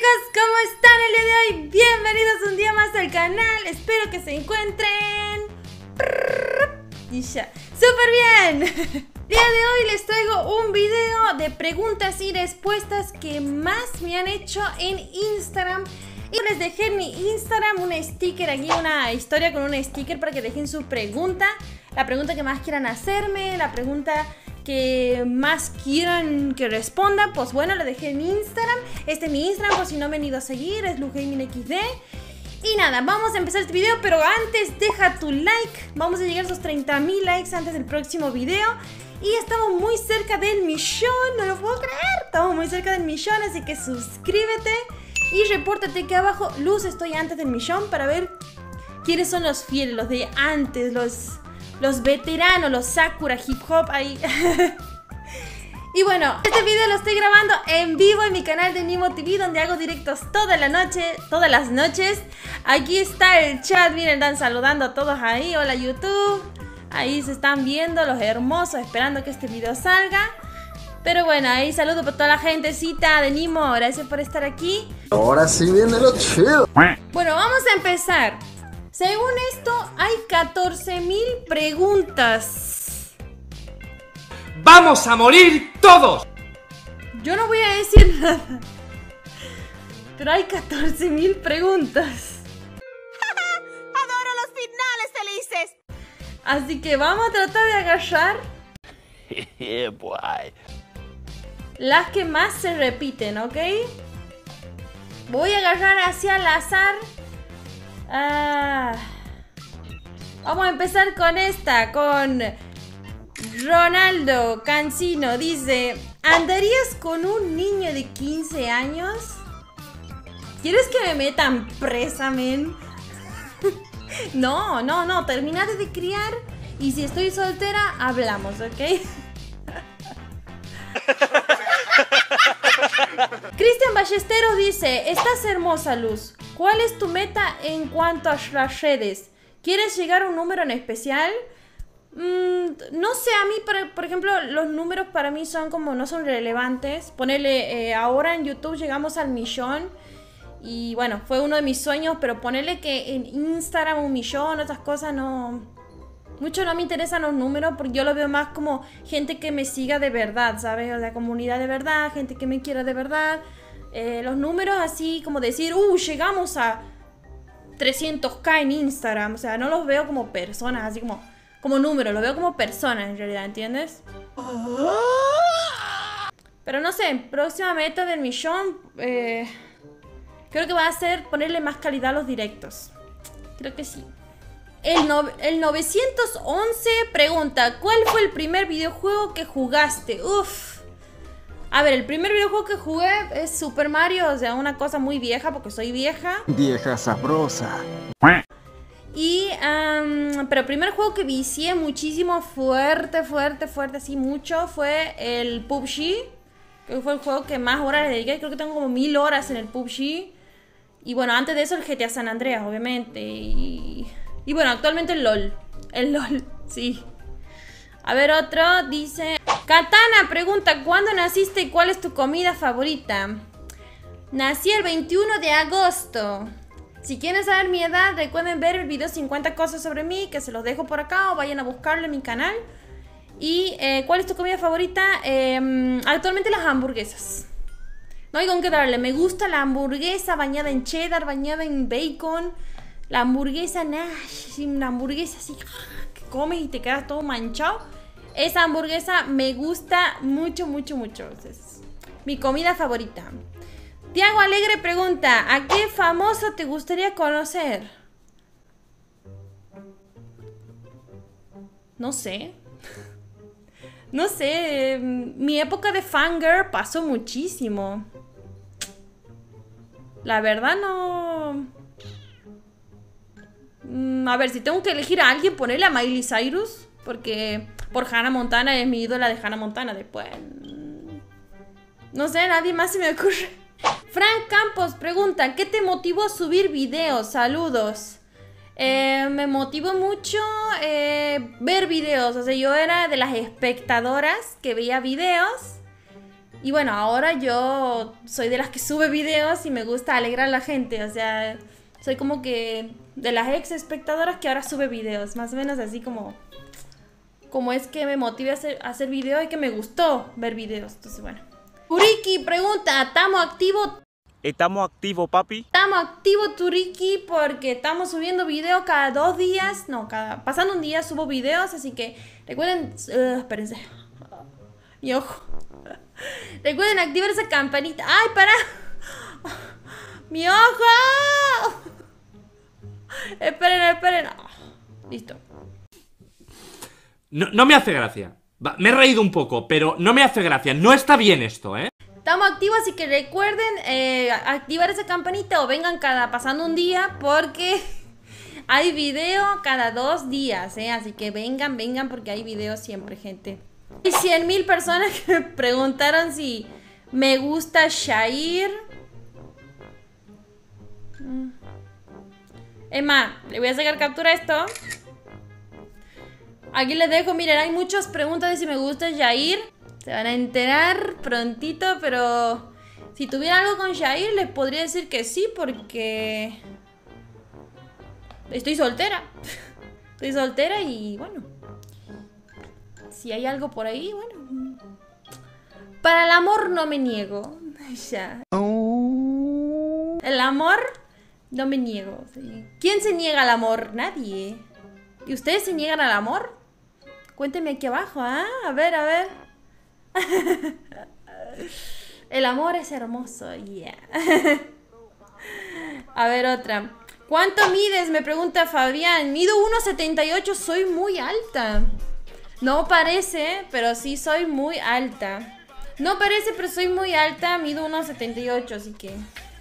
chicos, ¿cómo están el día de hoy? Bienvenidos un día más al canal. Espero que se encuentren y ya, súper bien. El día de hoy les traigo un video de preguntas y respuestas que más me han hecho en Instagram. Y les dejé en mi Instagram un sticker aquí, una historia con un sticker para que dejen su pregunta. La pregunta que más quieran hacerme, la pregunta que más quieran que responda, pues bueno, lo dejé en mi Instagram. Este es mi Instagram, por si no me han ido a seguir, es LuzGamingXD. Y nada, vamos a empezar este video, pero antes deja tu like. Vamos a llegar a esos 30.000 likes antes del próximo video. Y estamos muy cerca del millón, no lo puedo creer. Estamos muy cerca del millón, así que suscríbete y repórtate aquí abajo. Luz, estoy antes del millón, para ver quiénes son los fieles, los de antes, los veteranos, los Sakura Hip Hop ahí. Y bueno, este video lo estoy grabando en vivo en mi canal de Nimo TV, donde hago directos todas las noches. Aquí está el chat, miren, están saludando a todos ahí. Hola YouTube. Ahí se están viendo los hermosos, esperando que este video salga. Pero bueno, ahí saludo para toda la gentecita de Nimo. Gracias por estar aquí. Ahora sí viene lo chido. Bueno, vamos a empezar. Según esto, hay 14.000 preguntas. ¡Vamos a morir todos! Yo no voy a decir nada, pero hay 14.000 preguntas. ¡Adoro los finales felices! Así que vamos a tratar de agarrar las que más se repiten, ¿ok? Voy a agarrar hacia al azar. Vamos a empezar con esta, con Ronaldo Cancino. Dice: ¿andarías con un niño de 15 años? ¿Quieres que me metan presa, men? No, terminate de criar y si estoy soltera, hablamos, ¿ok? Cristian Ballesteros dice: estás hermosa, Luz. ¿Cuál es tu meta en cuanto a las redes? ¿Quieres llegar a un número en especial? No sé, a mí, por ejemplo, los números para mí son como, no son relevantes. Ponerle, ahora en YouTube llegamos al millón. Y bueno, fue uno de mis sueños, pero ponerle que en Instagram 1 millón, otras cosas, no... Mucho no me interesan los números, porque yo lo veo más como gente que me siga de verdad, ¿sabes? O sea, comunidad de verdad, gente que me quiera de verdad. Los números así como decir, llegamos a 300.000 en Instagram. O sea, no los veo como personas, así como números, los veo como personas en realidad, ¿entiendes? Pero no sé, próxima meta del millón, creo que va a ser ponerle más calidad a los directos. Creo que sí. El 911 pregunta: ¿cuál fue el primer videojuego que jugaste? A ver, el primer videojuego que jugué es Super Mario, o sea, una cosa muy vieja porque soy vieja. Vieja sabrosa. Y, pero el primer juego que vicié muchísimo, fuerte, así mucho, fue el PUBG. Que fue el juego que más horas le dediqué, creo que tengo como 1000 horas en el PUBG. Y bueno, antes de eso el GTA San Andreas, obviamente. Y bueno, actualmente el LOL. El LOL, sí. A ver, otro dice... Katana pregunta: ¿cuándo naciste y cuál es tu comida favorita? Nací el 21 de agosto. Si quieren saber mi edad, recuerden ver el video 50 cosas sobre mí, que se los dejo por acá, o vayan a buscarlo en mi canal. Y ¿cuál es tu comida favorita? Actualmente las hamburguesas. No hay con qué darle. Me gusta la hamburguesa bañada en cheddar, bañada en bacon. La hamburguesa Nash, una hamburguesa así que comes y te quedas todo manchado. Esa hamburguesa me gusta mucho. Es mi comida favorita. Tiago Alegre pregunta: ¿a qué famoso te gustaría conocer? No sé. No sé. Mi época de fangirl pasó muchísimo. La verdad no... A ver, si tengo que elegir a alguien, ponerle a Miley Cyrus, porque por Hannah Montana es mi ídola de Hannah Montana. Después, no sé, nadie más se me ocurre. Frank Campos pregunta: ¿qué te motivó a subir videos? Saludos. Me motivó mucho ver videos. O sea, yo era de las espectadoras que veía videos Y bueno, ahora yo soy de las que sube videos y me gusta alegrar a la gente. O sea, soy como que de las ex espectadoras que ahora sube videos. Más o menos así como es que me motive a hacer videos y que me gustó ver videos. Entonces, bueno. Turiki pregunta, ¿estamos activos? ¿Estamos activos, papi? Estamos activos, Turiki, porque estamos subiendo videos cada 2 días. No, pasando un día subo videos, así que recuerden... espérense. Mi ojo. Recuerden activar esa campanita. ¡Ay, para! ¡Mi ojo! Esperen. Listo. No me hace gracia. Me he reído un poco, pero no me hace gracia. No está bien esto, ¿eh? Estamos activos, así que recuerden activar esa campanita o vengan pasando un día, porque hay video cada 2 días, ¿eh? Así que vengan porque hay video siempre, gente. Hay 100.000 personas que me preguntaron si me gusta Shahir. Es más, le voy a sacar captura a esto. Aquí les dejo, miren, hay muchas preguntas de si me gusta Shahir. Se van a enterar prontito, pero si tuviera algo con Shahir les podría decir que sí, porque estoy soltera. Estoy soltera y bueno, si hay algo por ahí, bueno. Para el amor no me niego. Ya. El amor no me niego. ¿Quién se niega al amor? Nadie. ¿Y ustedes se niegan al amor? Cuéntenme aquí abajo, ¿ah? A ver. El amor es hermoso, yeah. A ver, otra. ¿Cuánto mides? Me pregunta Fabián. Mido 1,78, soy muy alta. No parece, pero sí soy muy alta. No parece, pero soy muy alta. Mido 1,78, así que...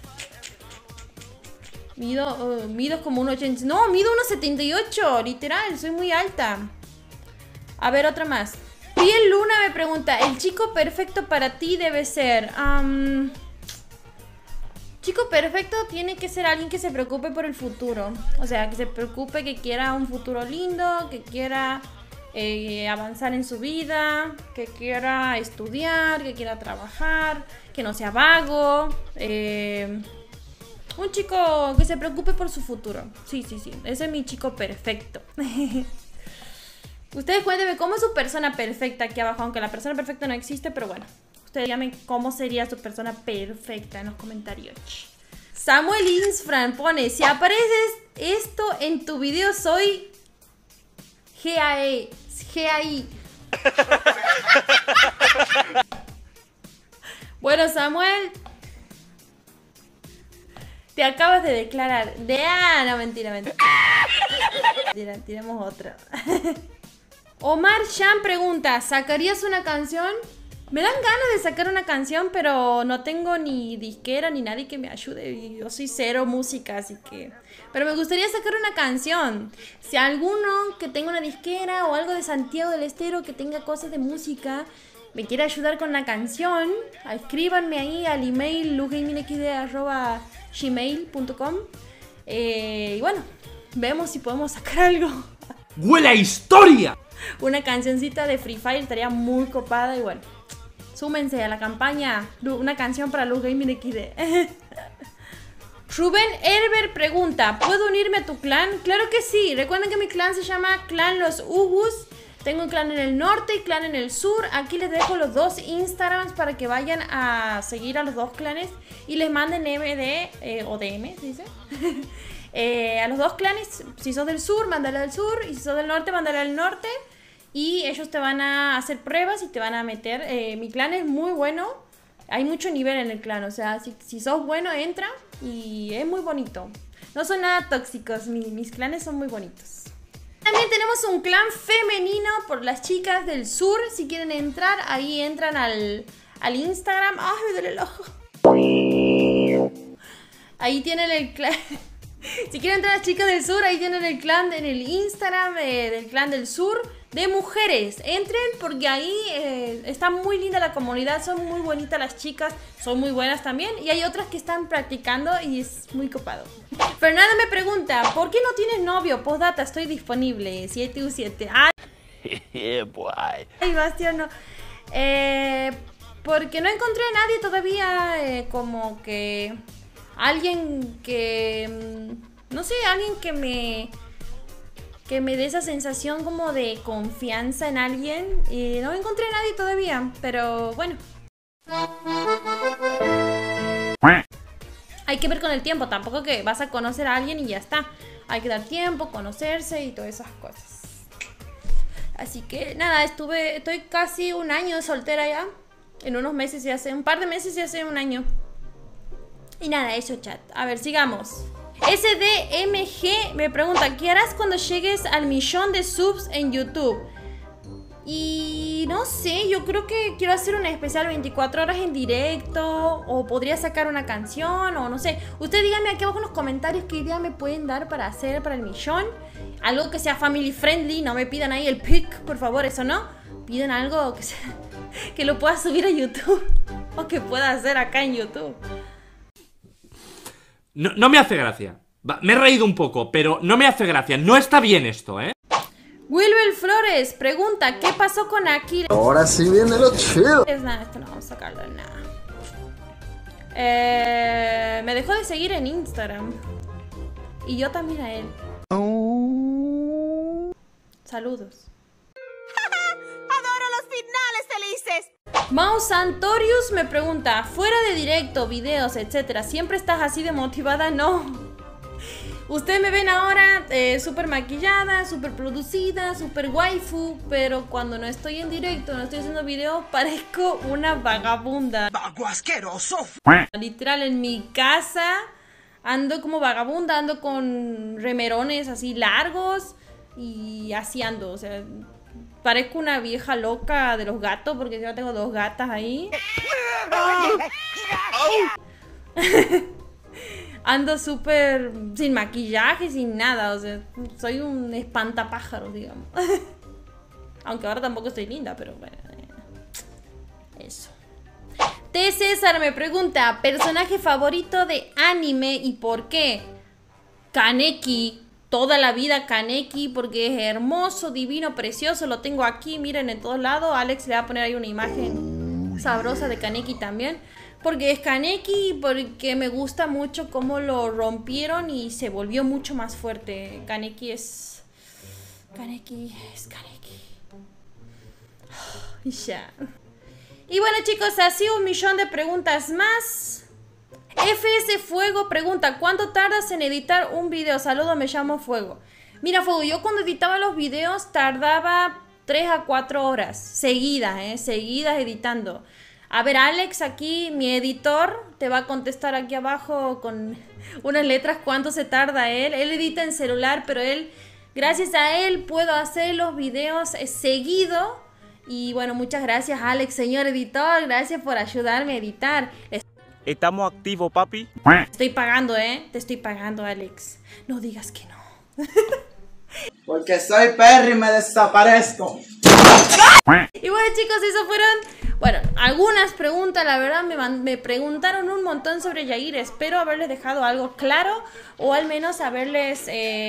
Mido como 1,80. No, mido 1,78, literal, soy muy alta. A ver, otra más. Piel Luna me pregunta, ¿el chico perfecto para ti debe ser? Chico perfecto tiene que ser alguien que se preocupe por el futuro. O sea, que se preocupe, que quiera un futuro lindo, que quiera avanzar en su vida, que quiera estudiar, que quiera trabajar, que no sea vago. Un chico que se preocupe por su futuro. Sí. Ese es mi chico perfecto. Ustedes cuéntenme cómo es su persona perfecta aquí abajo. Aunque la persona perfecta no existe, pero bueno. Ustedes díganme cómo sería su persona perfecta en los comentarios. Samuel Insfran pone, si apareces esto en tu video soy GAI. Bueno, Samuel, te acabas de declarar. No, mentira. Tiremos otra. Omar Shan pregunta, ¿sacarías una canción? Me dan ganas de sacar una canción, pero no tengo ni disquera ni nadie que me ayude. Yo soy cero música, así que... Pero me gustaría sacar una canción. Si alguno que tenga una disquera o algo de Santiago del Estero que tenga cosas de música me quiere ayudar con la canción, escríbanme ahí al email lugamingxd@gmail.com. Y bueno, vemos si podemos sacar algo. ¡Huele a historia! Una cancioncita de Free Fire estaría muy copada y bueno, súmense a la campaña, una canción para Luz Gaming XD. Rubén Herber pregunta, ¿puedo unirme a tu clan? Claro que sí, recuerden que mi clan se llama Clan Los Ugus. Tengo un clan en el norte y clan en el sur. Aquí les dejo los 2 Instagrams para que vayan a seguir a los 2 clanes y les manden MD o DM, ¿se dice? A los 2 clanes. Si sos del sur, mándale al sur, y si sos del norte, mándale al norte. Y ellos te van a hacer pruebas y te van a meter. Mi clan es muy bueno. Hay mucho nivel en el clan. O sea, si sos bueno, entra. Y es muy bonito. No son nada tóxicos. Mis clanes son muy bonitos. También tenemos un clan femenino por las chicas del sur. Si quieren entrar, ahí entran al Instagram. ¡Ay, me duele el ojo! Ahí tienen el clan. Si quieren entrar las chicas del sur, ahí tienen el clan en el Instagram del clan del sur de mujeres. Entren porque ahí está muy linda la comunidad. Son muy bonitas las chicas. Son muy buenas también. Y hay otras que están practicando y es muy copado. Fernanda me pregunta, ¿por qué no tienes novio? Postdata, estoy disponible. 7U7. Ay, boy. Bastián, no. porque no encontré a nadie todavía como que... Alguien que... No sé, alguien que me dé esa sensación como de confianza en alguien. Y no encontré a nadie todavía, pero bueno. Hay que ver con el tiempo, tampoco que vas a conocer a alguien y ya está. Hay que dar tiempo, conocerse y todas esas cosas. Así que nada, estoy casi un año soltera ya. En unos meses y hace un par de meses y hace un año. Y nada, eso, chat. A ver, sigamos. SDMG me pregunta, ¿qué harás cuando llegues al 1.000.000 de subs en YouTube? Y no sé, yo creo que quiero hacer un especial 24 horas en directo. O podría sacar una canción, o no sé. Ustedes díganme aquí abajo en los comentarios qué idea me pueden dar para hacer para el 1.000.000. Algo que sea family friendly, no me pidan ahí el pic, por favor, eso no. Piden algo que sea, que lo pueda subir a YouTube. O que pueda hacer acá en YouTube. No me hace gracia. Me he reído un poco, pero no me hace gracia. No está bien esto, ¿eh? Wilbel Flores pregunta, ¿qué pasó con Akira? Ahora sí viene lo chido. Nada, esto no vamos a sacarlo en nada. Me dejó de seguir en Instagram. Y yo también a él. Saludos. Adoro los finales felices. Mau Santorius me pregunta, fuera de directo, videos, etcétera, ¿siempre estás así de motivada? No. Ustedes me ven ahora súper maquillada, súper producida, súper waifu, pero cuando no estoy en directo, no estoy haciendo videos, parezco una vagabunda. ¡Vago asqueroso! Literal, en mi casa ando como vagabunda, ando con remerones así largos y así ando, o sea... Parezco una vieja loca de los gatos porque yo tengo 2 gatas ahí. Ando súper sin maquillaje, sin nada. O sea, soy un espantapájaros, digamos. Aunque ahora tampoco estoy linda, pero bueno. Eso. T. César me pregunta, ¿personaje favorito de anime y por qué? Kaneki. Toda la vida Kaneki, porque es hermoso, divino, precioso. Lo tengo aquí, miren, en todos lados. Alex le va a poner ahí una imagen sabrosa de Kaneki también. Porque es Kaneki, porque me gusta mucho cómo lo rompieron y se volvió mucho más fuerte. Kaneki es... Kaneki es Kaneki. Ya. Y bueno, chicos, así 1.000.000 de preguntas más. FS Fuego pregunta, ¿cuánto tardas en editar un video? Saludos, me llamo Fuego. Mira, Fuego, yo cuando editaba los videos tardaba 3 a 4 horas seguidas, seguidas editando. A ver, Alex, aquí, mi editor, te va a contestar aquí abajo con unas letras cuánto se tarda él. Él edita en celular, pero él, gracias a él, puedo hacer los videos seguido. Y bueno, muchas gracias, Alex, señor editor. Gracias por ayudarme a editar. ¿Estamos activos, papi? Estoy pagando, te estoy pagando, Alex. No digas que no. Porque soy perro y me desaparezco. Y bueno, chicos, eso fueron, bueno, algunas preguntas. La verdad me preguntaron un montón sobre Yair. Espero haberles dejado algo claro, o al menos haberles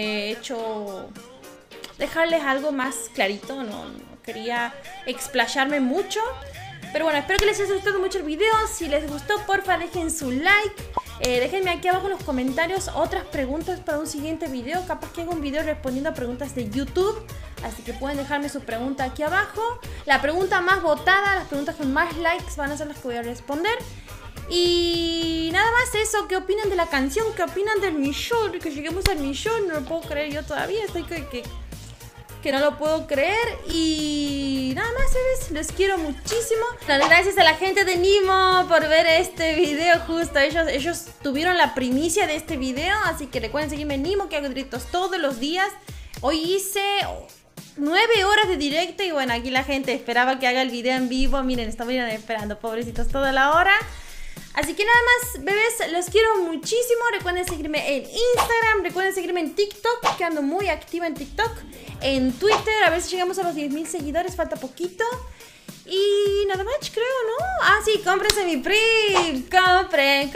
dejarles algo más clarito. No quería explayarme mucho. Pero bueno, espero que les haya gustado mucho el video. Si les gustó, porfa, dejen su like. Déjenme aquí abajo en los comentarios otras preguntas para un siguiente video. Capaz que haga un video respondiendo a preguntas de YouTube. Así que pueden dejarme su pregunta aquí abajo. La pregunta más votada, las preguntas con más likes van a ser las que voy a responder. Y nada más eso. ¿Qué opinan de la canción? ¿Qué opinan del 1.000.000? Que lleguemos al 1.000.000. No lo puedo creer yo todavía. Estoy que no lo puedo creer. Y nada más, ¿sabes? Los quiero muchísimo. Gracias a la gente de Nimo por ver este video justo. Ellos tuvieron la primicia de este video. Así que recuerden seguirme en Nimo, que hago directos todos los días. Hoy hice 9 horas de directo. Y bueno, aquí la gente esperaba que haga el video en vivo. Miren, estuvieron esperando, pobrecitos, toda la hora. Así que nada más, bebés, los quiero muchísimo. Recuerden seguirme en Instagram, recuerden seguirme en TikTok, que ando muy activa en TikTok. En Twitter, a ver si llegamos a los 10.000 seguidores, falta poquito. Y nada más, creo, ¿no? Ah, sí, cómprense mi PRI. Compren.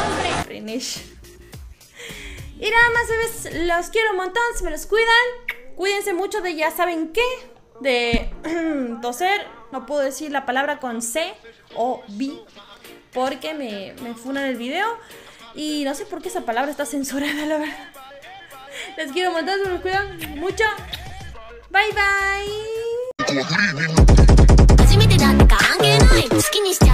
Y nada más, bebés, los quiero un montón, se me los cuidan. Cuídense mucho de ya saben qué. De toser. No puedo decir la palabra con C o B porque me funan el video. Y no sé por qué esa palabra está censurada, la verdad. Les quiero un montón, se los cuidan mucho. Bye bye. 初めてだって関係ない好きにしちゃ